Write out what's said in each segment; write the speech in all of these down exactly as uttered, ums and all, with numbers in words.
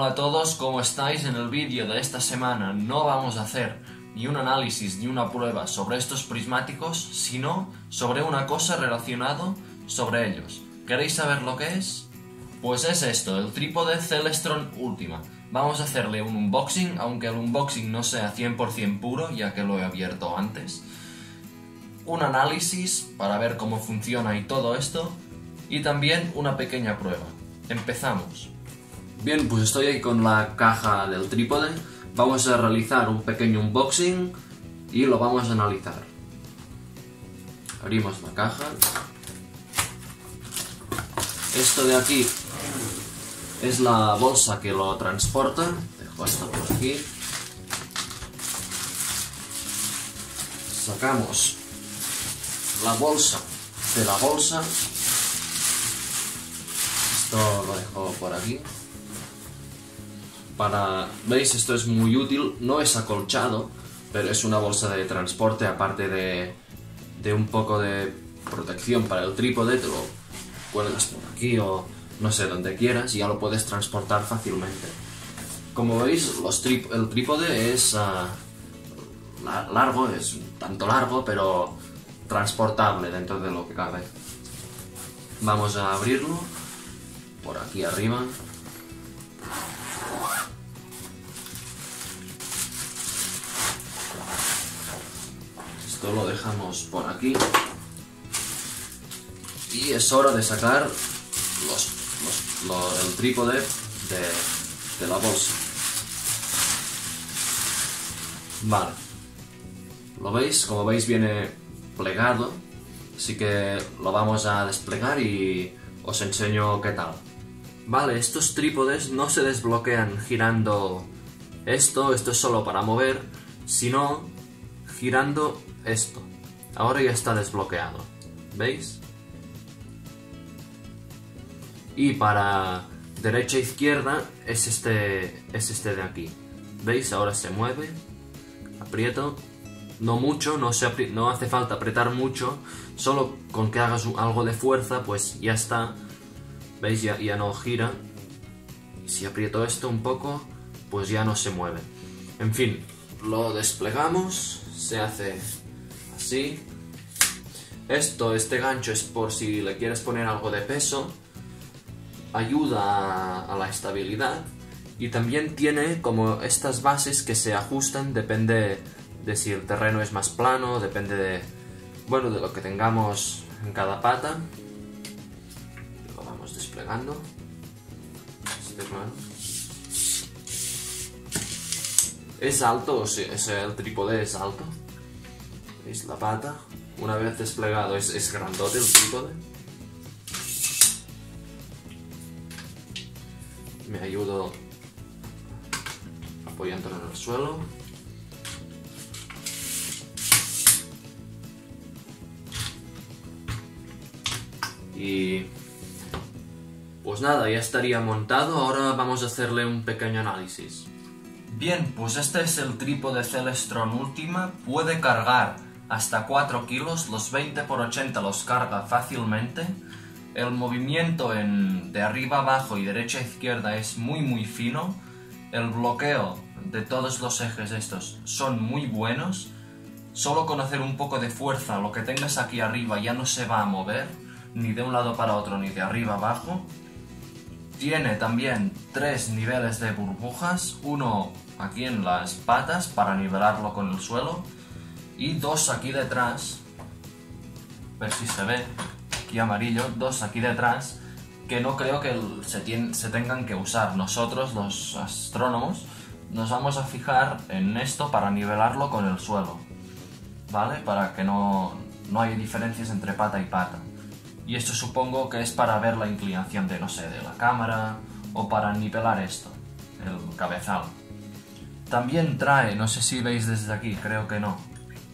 Hola a todos, ¿cómo estáis? En el vídeo de esta semana no vamos a hacer ni un análisis ni una prueba sobre estos prismáticos, sino sobre una cosa relacionada sobre ellos. ¿Queréis saber lo que es? Pues es esto, el trípode Celestron Ultima. Vamos a hacerle un unboxing, aunque el unboxing no sea cien por cien puro, ya que lo he abierto antes. Un análisis para ver cómo funciona y todo esto, y también una pequeña prueba. Empezamos. Bien, pues estoy ahí con la caja del trípode. Vamos a realizar un pequeño unboxing y lo vamos a analizar. Abrimos la caja. Esto de aquí es la bolsa que lo transporta. Dejo esto por aquí. Sacamos la bolsa de la bolsa. Esto lo dejo por aquí. Para, ¿veis? Esto es muy útil, no es acolchado, pero es una bolsa de transporte, aparte de, de un poco de protección para el trípode. Te lo cuelgas por aquí o no sé, donde quieras, y ya lo puedes transportar fácilmente. Como veis, los trip, el trípode es uh, largo, es un tanto largo, pero transportable dentro de lo que cabe. Vamos a abrirlo por aquí arriba. Esto lo dejamos por aquí. Y es hora de sacar los, los, lo, el trípode de, de la bolsa. Vale. ¿Lo veis? Como veis viene plegado. Así que lo vamos a desplegar y os enseño qué tal. Vale, estos trípodes no se desbloquean girando esto, esto es solo para mover, sino girando esto. Ahora ya está desbloqueado, ¿veis? Y para derecha e izquierda es este, es este de aquí. ¿Veis? Ahora se mueve, aprieto, no mucho, no, se apri- no hace falta apretar mucho, solo con que hagas algo de fuerza pues ya está. ¿Veis? Ya, ya no gira. Y si aprieto esto un poco, pues ya no se mueve. En fin, lo desplegamos, se hace así. Esto, este gancho es por si le quieres poner algo de peso. Ayuda a, a la estabilidad. Y también tiene como estas bases que se ajustan, depende de si el terreno es más plano, depende de, bueno, de lo que tengamos en cada pata. Lo vamos desplegando. Este, bueno. Es alto, o sea, es, el trípode es alto. ¿Veis la pata? Una vez desplegado es, es grandote el trípode. Me ayudo apoyándolo en el suelo. Y pues nada, ya estaría montado. Ahora vamos a hacerle un pequeño análisis. Bien, pues este es el trípode Celestron Ultima. Puede cargar hasta cuatro kilos, los veinte por ochenta los carga fácilmente. El movimiento en, de arriba abajo y derecha a izquierda es muy muy fino. El bloqueo de todos los ejes estos son muy buenos. Solo con hacer un poco de fuerza, lo que tengas aquí arriba ya no se va a mover, ni de un lado para otro, ni de arriba abajo. Tiene también tres niveles de burbujas, uno aquí en las patas para nivelarlo con el suelo y dos aquí detrás, a ver si se ve, aquí amarillo, dos aquí detrás que no creo que se, tien, se tengan que usar. Nosotros, los astrónomos, nos vamos a fijar en esto para nivelarlo con el suelo, ¿vale? Para que no, no haya diferencias entre pata y pata. Y esto supongo que es para ver la inclinación de, no sé, de la cámara o para nivelar esto, el cabezal. También trae, no sé si veis desde aquí, creo que no,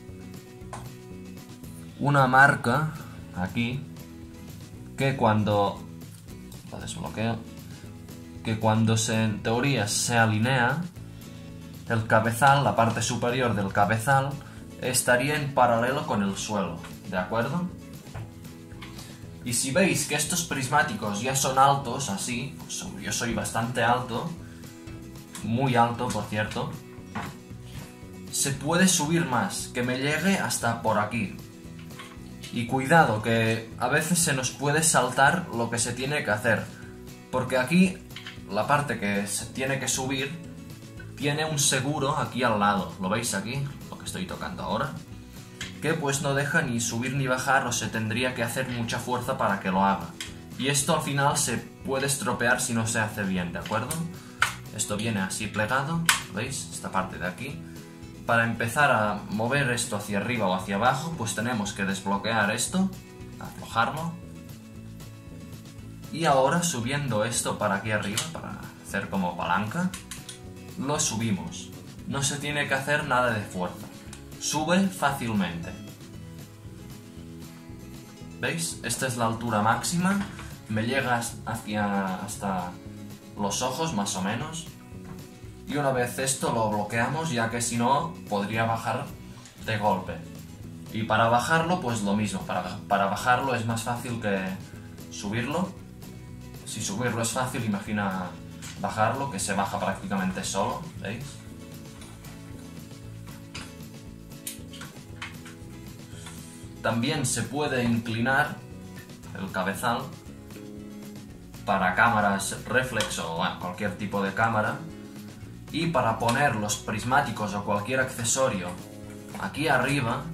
una marca aquí que cuando la desbloqueo, que cuando se, en teoría se alinea el cabezal, la parte superior del cabezal estaría en paralelo con el suelo, ¿de acuerdo? Y si veis que estos prismáticos ya son altos, así, pues yo soy bastante alto, muy alto, por cierto. Se puede subir más, que me llegue hasta por aquí. Y cuidado, que a veces se nos puede saltar lo que se tiene que hacer. Porque aquí, la parte que se tiene que subir, tiene un seguro aquí al lado. ¿Lo veis aquí? Lo que estoy tocando ahora. Que pues no deja ni subir ni bajar, o se tendría que hacer mucha fuerza para que lo haga. Y esto al final se puede estropear si no se hace bien, ¿de acuerdo? Esto viene así plegado, ¿veis? Esta parte de aquí. Para empezar a mover esto hacia arriba o hacia abajo, pues tenemos que desbloquear esto, aflojarlo. Y ahora subiendo esto para aquí arriba, para hacer como palanca, lo subimos. No se tiene que hacer nada de fuerza. Sube fácilmente. ¿Veis? Esta es la altura máxima. Me llega hacia, hasta los ojos, más o menos. Y una vez esto lo bloqueamos, ya que si no, podría bajar de golpe. Y para bajarlo, pues lo mismo. Para, para bajarlo es más fácil que subirlo. Si subirlo es fácil, imagina bajarlo, que se baja prácticamente solo, ¿veis? También se puede inclinar el cabezal para cámaras reflex o bueno, cualquier tipo de cámara. Y para poner los prismáticos o cualquier accesorio aquí arriba,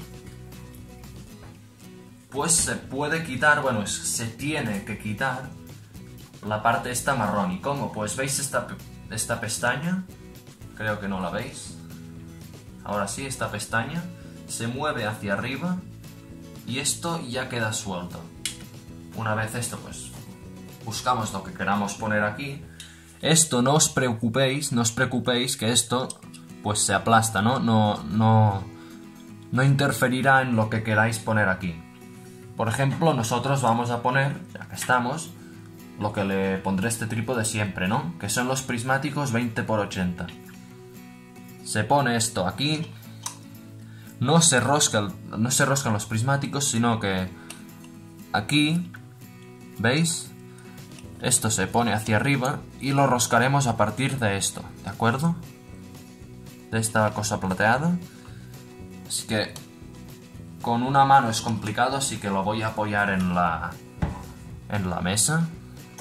pues se puede quitar, bueno, se tiene que quitar la parte esta marrón. ¿Y cómo? Pues veis esta, esta pestaña, creo que no la veis. Ahora sí, esta pestaña se mueve hacia arriba y esto ya queda suelto. Una vez esto, pues buscamos lo que queramos poner aquí. Esto no os preocupéis, no os preocupéis que esto pues se aplasta, ¿no? No, no, no interferirá en lo que queráis poner aquí. Por ejemplo, nosotros vamos a poner, ya que estamos, lo que le pondré a este trípode siempre, ¿no? Que son los prismáticos veinte por ochenta. Se pone esto aquí. No se rosca, no se roscan los prismáticos, sino que aquí, ¿veis? Esto se pone hacia arriba y lo roscaremos a partir de esto, ¿de acuerdo? De esta cosa plateada. Así que con una mano es complicado, así que lo voy a apoyar en la, en la mesa.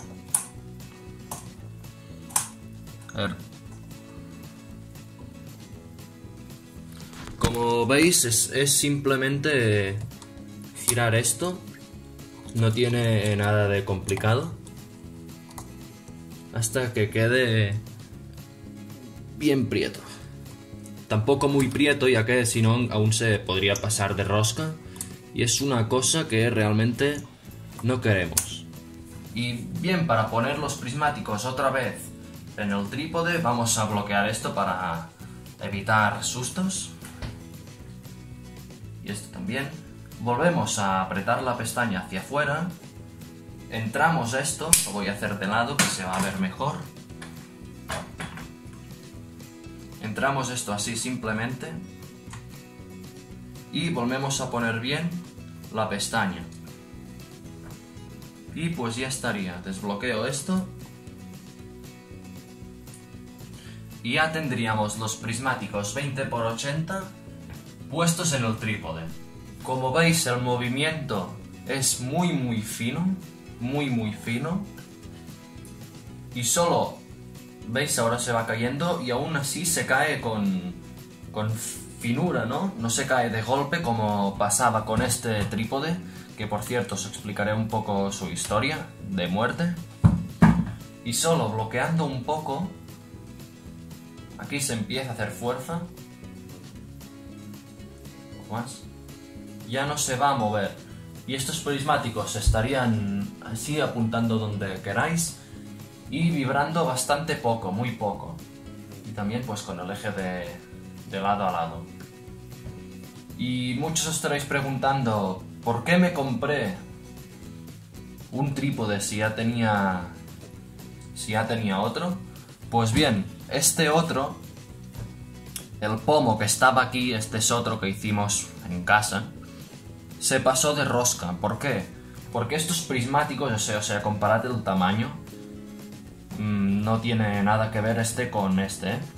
A ver. Como veis, es, es simplemente girar esto. No tiene nada de complicado. Hasta que quede bien prieto. Tampoco muy prieto, ya que si no aún se podría pasar de rosca. Y es una cosa que realmente no queremos. Y bien, para poner los prismáticos otra vez en el trípode, vamos a bloquear esto para evitar sustos. Y esto también. Volvemos a apretar la pestaña hacia afuera. Entramos esto, lo voy a hacer de lado que se va a ver mejor. Entramos esto así simplemente. Y volvemos a poner bien la pestaña. Y pues ya estaría. Desbloqueo esto. Y ya tendríamos los prismáticos veinte por ochenta puestos en el trípode. Como veis, el movimiento es muy muy fino. Muy muy fino. Y solo, veis, ahora se va cayendo y aún así se cae con, con finura, ¿no? No se cae de golpe como pasaba con este trípode, que por cierto os explicaré un poco su historia de muerte. Y solo bloqueando un poco, aquí se empieza a hacer fuerza. Un poco más. Ya no se va a mover. Y estos prismáticos estarían así apuntando donde queráis y vibrando bastante poco, muy poco. Y también pues con el eje de, de lado a lado. Y muchos os estaréis preguntando, ¿por qué me compré un trípode si ya tenía, si ya tenía otro? Pues bien, este otro, el pomo que estaba aquí, este es otro que hicimos en casa, se pasó de rosca. ¿Por qué? Porque estos prismáticos, o sea, o sea, comparad el tamaño, mmm, no tiene nada que ver este con este, ¿eh?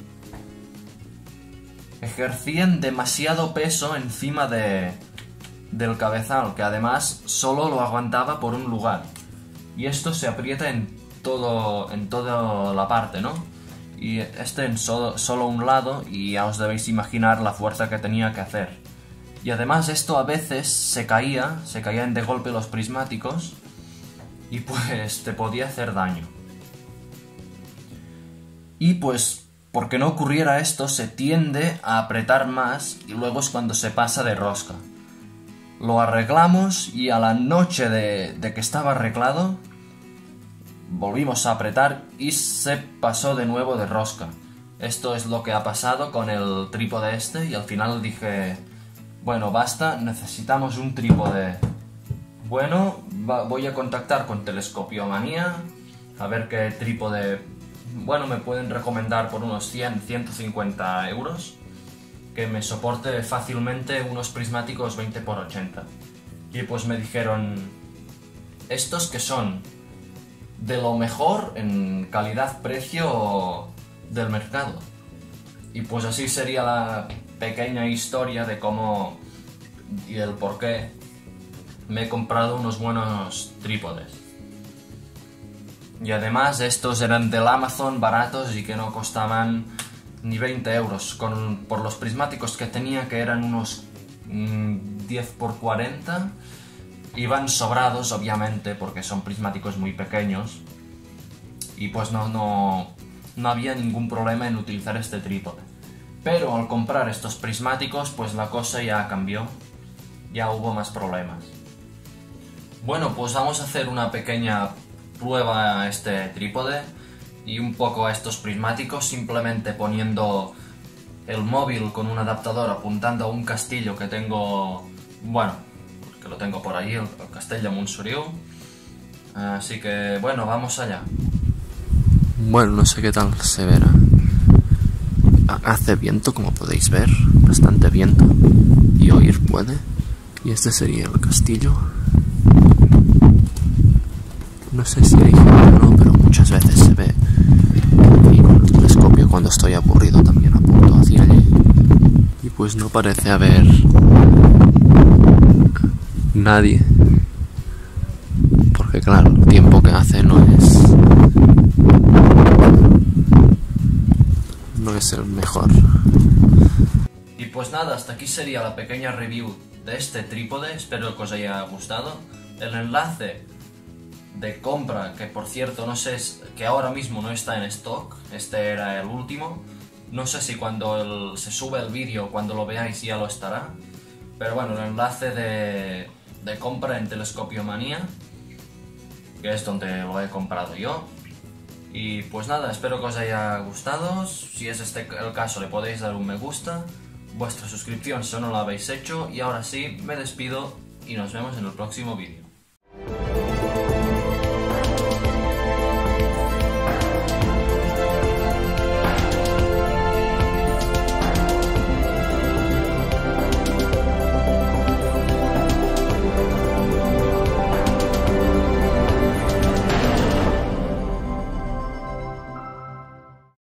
Ejercían demasiado peso encima de, del cabezal, que además solo lo aguantaba por un lugar. Y esto se aprieta en todo, en toda la parte, ¿no? Y este en solo, solo un lado, y ya os debéis imaginar la fuerza que tenía que hacer. Y además esto a veces se caía, se caían de golpe los prismáticos, y pues te podía hacer daño. Y pues, porque no ocurriera esto, se tiende a apretar más y luego es cuando se pasa de rosca. Lo arreglamos y a la noche de, de que estaba arreglado, volvimos a apretar y se pasó de nuevo de rosca. Esto es lo que ha pasado con el trípode este y al final dije, bueno, basta, necesitamos un trípode. Bueno, va, voy a contactar con Telescopiomanía a ver qué trípode, bueno, me pueden recomendar por unos cien a ciento cincuenta euros, que me soporte fácilmente unos prismáticos veinte por ochenta. Y pues me dijeron, estos que son de lo mejor en calidad-precio del mercado. Y pues así sería la pequeña historia de cómo y el por qué me he comprado unos buenos trípodes. Y además estos eran del Amazon baratos y que no costaban ni veinte euros, con, por los prismáticos que tenía, que eran unos mmm, diez por cuarenta. Iban sobrados, obviamente, porque son prismáticos muy pequeños. Y pues no, no, no había ningún problema en utilizar este trípode. Pero al comprar estos prismáticos, pues la cosa ya cambió. Ya hubo más problemas. Bueno, pues vamos a hacer una pequeña prueba a este trípode y un poco a estos prismáticos, simplemente poniendo el móvil con un adaptador apuntando a un castillo que tengo, bueno, que lo tengo por ahí, el, el castell de Montsoriu. Así que, bueno, vamos allá. Bueno, no sé qué tal se verá. Hace viento, como podéis ver, bastante viento, y oír puede. Y este sería el castillo. No sé si hay gente o no, pero muchas veces se ve. Y con el telescopio, cuando estoy aburrido, también apunto hacia allí. Y pues no parece haber nadie. Porque claro, el tiempo que hace no es... no es el mejor. Y pues nada, hasta aquí sería la pequeña review de este trípode. Espero que os haya gustado. El enlace de compra, que por cierto no sé, que ahora mismo no está en stock, este era el último, no sé si cuando el, se sube el vídeo, cuando lo veáis ya lo estará, pero bueno, el enlace de, de compra en Telescopiomanía, que es donde lo he comprado yo. Y pues nada, espero que os haya gustado. Si es este el caso, le podéis dar un me gusta, vuestra suscripción si no lo habéis hecho, y ahora sí, me despido y nos vemos en el próximo vídeo.